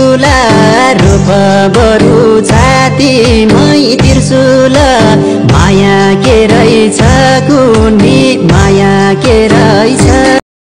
त्रिशूल रूप बरु छातीमै त्रिशूल माया के रहेछ कुन्नी माया के रहेछ